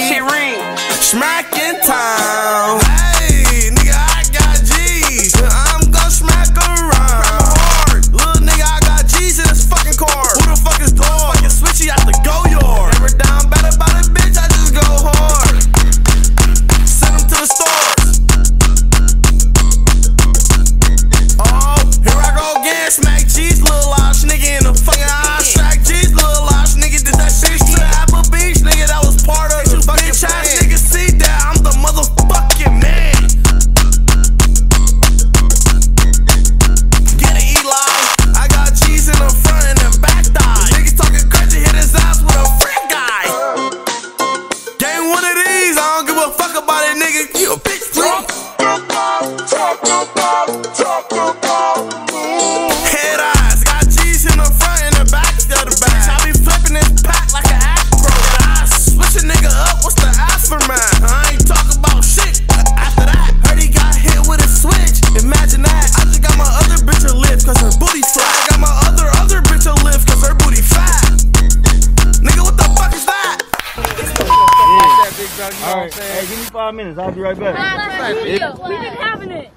shit ring. Shmackin Town. Hey, nigga, I got G's. I'm gon' smack around. Hard. Little nigga, I got G's in this fucking car. Who the fuck is dog? Fucking switchy out the go yard. Never down bad about it, bitch, I just go hard. Send them to the stores. Oh, here I go again. Smack G's, little losh nigga in the fucking eye. Smack G's, little losh nigga. Did that bitch to the Apple Beach, nigga? That was part of the fucking chat. Nigga, see that? I'm the motherfucking man. Get it, Eli. I got G's in the front and the back thigh. Niggas talking crazy, hit his ass with a freak guy. Game one of these, I don't give a fuck about it, nigga. You a bitch, bro. Head eyes, got G's in the front and the back of the back. I be flipping this pack like an afro. I switch a nigga up, what's the aftermath? I ain't talking about shit after that. Heard he got hit with a switch. Imagine that. I just got my other bitch to live cause her booty flat. I got my other bitch to live cause her booty fat. Nigga, what the fuck is that? Alright, hey, give me 5 minutes. I'll be right back. We've been having it.